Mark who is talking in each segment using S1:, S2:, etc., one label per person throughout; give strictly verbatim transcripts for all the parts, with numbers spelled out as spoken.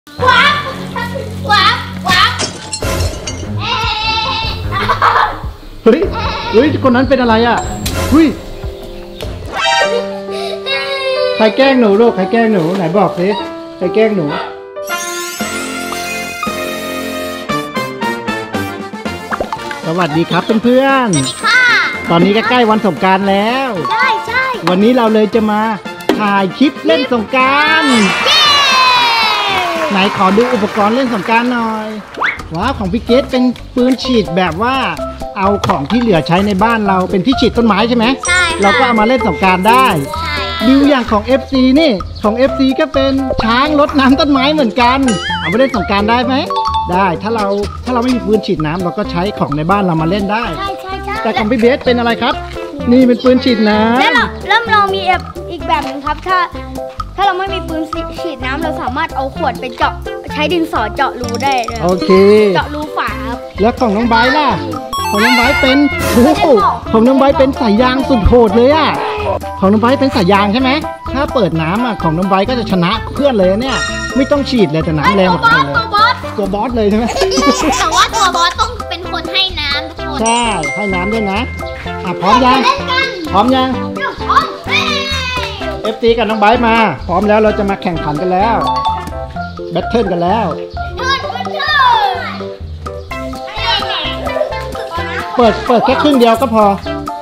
S1: วับวับวับ
S2: เฮ้ยเฮ้ยคนนั้นเป็นอะไรอ่ะเฮ้ยใครแกล้งหนูลูกใครแกล้งหนูไหนบอกสิใครแกล้งหนูสวัสดีครับเพื่อนๆสวัสดีค่ะตอนนี้ก็ใกล้วันสงกรานต์แล้ว
S1: ใช่ใช่
S2: วันนี้เราเลยจะมาถ่ายคลิปเล่นสงกรานต์ไหนขอดูอุปกรณ์เล่นสงกรานต์หน่อยว้าวของพี่เกดเป็นปืนฉีดแบบว่าเอาของที่เหลือใช้ในบ้านเราเป็นที่ฉีดต้นไม้ใช่ไหม
S1: ใช่
S2: เราก็เอามาเล่นสงกรานต์ได้ดูอย่างของ เอฟ ซี นี่ของ เอฟ ซี ก็เป็นช้างรดน้ำต้นไม้เหมือนกันเอาไปเล่นสงกรานต์ได้ไหมได้ถ้าเราถ้าเราไม่มีปืนฉีดน้ำเราก็ใช้ของในบ้านเรามาเล่นได้
S1: ใช่ใช่ใช่
S2: แต่ของพี่เบสเป็นอะไรครับนี่เป็นปืนฉีดน้ำ
S1: แล้วเราแล้วเรามีอีกแบบหนึ่งครับถ้าถ้าเราไม่มีปืนฉีดน้ำเราสามารถเอาขวดไปเจาะใช้ดินสอเจาะรูได้เลย
S2: โอเค
S1: เจาะรูฝา
S2: แล้วของน้องไบร์ทล่ะของน้องไบร์ทเป็นโอ้โหของน้องไบร์ทเป็นสายยางสุดโหดเลยอ่ะของน้องไบร์ทเป็นสายยางใช่ไหมถ้าเปิดน้ำอ่ะของน้องไบร์ทก็จะชนะเพื่อนเลยเนี่ยไม่ต้องฉีดเลยแต่น้ำแรงกว่าเลย
S1: ตัวบอส
S2: ตัวบอสเลยใช่ไหม
S1: แต่ว่าตัวบอสต้องเป็นคนให้น้ำทุกคน
S2: ใช่ให้น้ำด้วยนะอ่ะพร้อมยังพร้อมยังเอฟซีกับน้องไบร์ทมาพร้อมแล้วเราจะมาแข่งขันกันแล้วแบทเทิลกันแล้วเปิดเปิดแค่ครึ่งเดียวก็พอ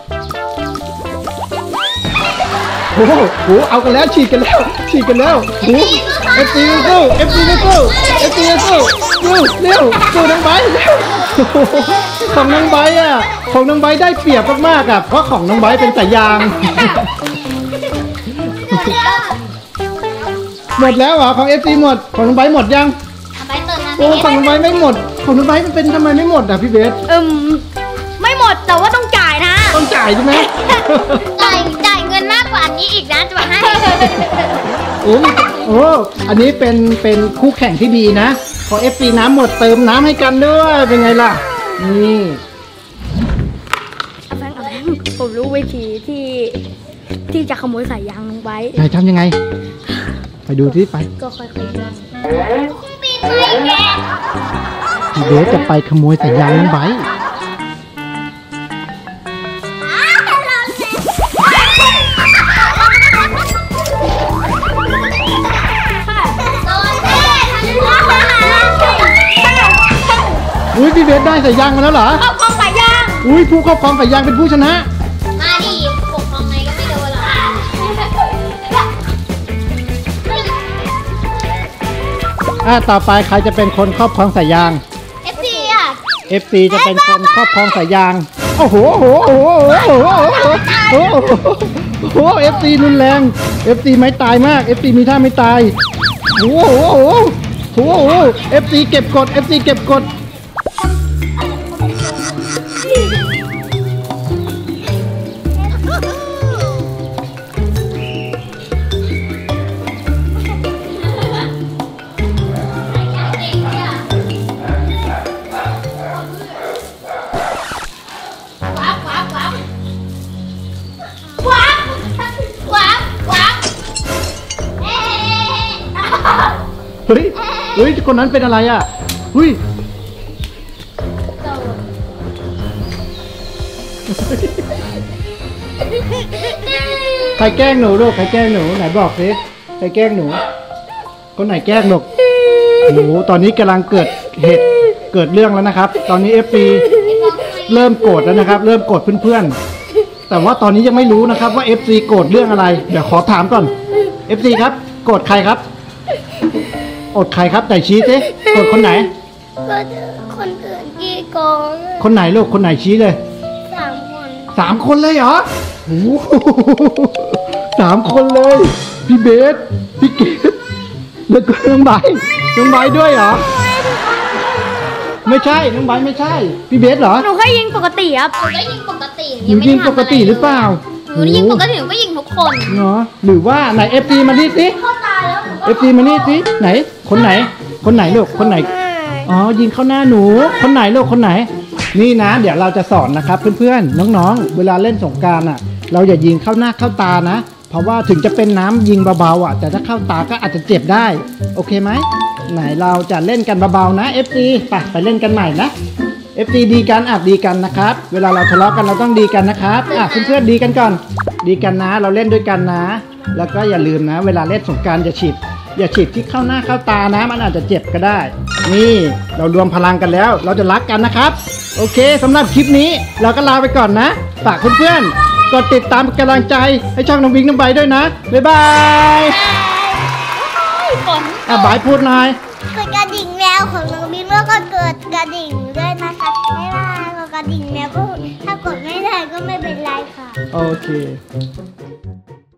S2: โอ้โหเอากันแล้วฉีดกันแล้วฉีดกันแล้วโอ้เอฟซีสู้เอฟซีสู้เอฟซีสู้สู้เร็วสู้น้องไบร์ทเร็วของน้องไบร์ทอ่ะของน้องไบร์ทได้เปรียบมากๆอ่ะเพราะของน้องไบร์ทเป็นสายยางหมดแล้วเหรอของ เอฟ ซี หมดของน้องไบร์ทหมดยังโอ้ของน้องไบร์ทไม่หมดของน้องไบร์ทมันเป็นทำไมไม่หมดอ่ะพี่เบส
S1: เอิ่มไม่หมดแต่ว่าต้องจ่ายนะ
S2: ต้องจ่ายใช่ไหม
S1: จ่ายจ่ายเงินมากกว่านี้อีกนะจะบอกให้
S2: โอ้โอ้อันนี้เป็นเป็นคู่แข่งที่ดีนะพอ เอฟ ซี น้ำหมดเติมน้ำให้กันด้วยเป็นไงล่ะนี่
S1: เอาแฟงเอาแฟงผมรู้วิธีที่ที่จะขโมยสายยางลงไป
S2: ไหนทำยังไงไปดูที่ไป
S1: ก็ค่อยๆย่องปีนไปแก
S2: พี่เบสจะไปขโมยสายยางลงไปอุ้ยพี่เบสได้สายยางมาแล้วเหรอ
S1: ครอบครองสายยาง
S2: อุ้ยผู้ครอบครองสายยางเป็นผู้ชนะ
S1: มาดิปกครองไงก็ไม่โดนหรอก
S2: อ่ะต่อไปใครจะเป็นคนครอบครองสายยาง
S1: เอฟ ซี อ่ะ
S2: เอฟ ซี จะเป็นคนครอบครองสายยางโอ้โหโอ้โหโอ้โหโอ้โหโอ้โห เอฟ ซี รุนแรง เอฟ ซี ไม่ตายมาก เอฟ ซี มีท่าไม่ตายโอ้โหโอ้โหโอ้โห เอฟ ซี เก็บกด เอฟ ซี เก็บกดเฮ้ยเฮ้ยคนนั้นเป็นอะไรอ่ะเฮ้ยใครแกล้งหนูลูกใครแกล้งหนูไหนบอกสิใครแกล้งหนูคนไหนแกล้งลูกโอ้โหตอนนี้กำลังเกิดเหตุเกิดเรื่องแล้วนะครับตอนนี้ เอฟ ซี เริ่มโกรธแล้วนะครับเริ่มโกรธเพื่อนๆแต่ว่าตอนนี้ยังไม่รู้นะครับว่า เอฟ ซี โกรธเรื่องอะไรเดี๋ยวขอถามก่อน เอฟ ซี ครับโกรธใครครับอดใครครับไหนชี้สิกดคนไหน
S1: ก็คนอื่นกี่โกง
S2: คนไหนลูกคนไหนชี้เลย
S1: สามคน
S2: สามคนเลยเหรอโอ้สามคนเลยพี่เบสพี่เกดแล้วก็น้องไบร์ทน้องไบร์ทด้วยเหรอไม่ใช่น้องไบร์ทไม่ใช่พี่เบสเหรอ
S1: หนูแค่ยิงปกติครับหนูก็ยิงปกติ
S2: หนูยิงปกติหรือเปล่า
S1: หนูยิงปกติหนูก็ยิงทุกคน
S2: เนาะหรือว่าไหน เอฟ ซี มาดิสิ เอฟ ซี มานี่สิไหนคนไหนคนไหนลูกคนไหนอ๋อยิงเข้าหน้าหนูคนไหนลูกคนไหนนี่นะเดี๋ยวเราจะสอนนะครับเพื่อนๆน้องๆเวลาเล่นสงกรานต์อ่ะเราอย่ายิงเข้าหน้าเข้าตานะเพราะว่าถึงจะเป็นน้ำยิงเบาๆอ่ะแต่ถ้าเข้าตาก็อาจจะเจ็บได้โอเคไหมไหนเราจะเล่นกันเบาๆนะ เอฟ ซี ไปไปเล่นกันใหม่นะ เอฟ ซี ดีกันอ่ะดีกันนะครับ เวลาเราทะเลาะกันเราต้องดีกันนะครับอ่ะเพื่อนๆดีกันก่อน ดีกันนะ เราเล่นด้วยกันนะ แล้วก็อย่าลืมนะ เวลาเล่นสงกรานต์อย่าฉีดอย่าฉีดที่เข้าหน้าเข้าตานะ มันอาจจะเจ็บก็ได้ นี่เรารวมพลังกันแล้ว เราจะรักกันนะครับ โอเคสำหรับคลิปนี้เราก็ลาไปก่อนนะฝากเพื่อนๆกดติดตามเป็นกำลังใจให้ช่องน้องวิงน้องใบด้วยนะบ๊ายบาย
S1: ฝน
S2: อ่ะบายพูดหน่อย
S3: กดกระดิ่งแมวของน้องบิ๊กแล้วก็กดกระดิ่งด้วยนะคะไม่ว่ากดกระดิ่งแมวก็ถ้ากดไม่ได้ก็ไม่เป็นไรค่ะ
S2: โอเค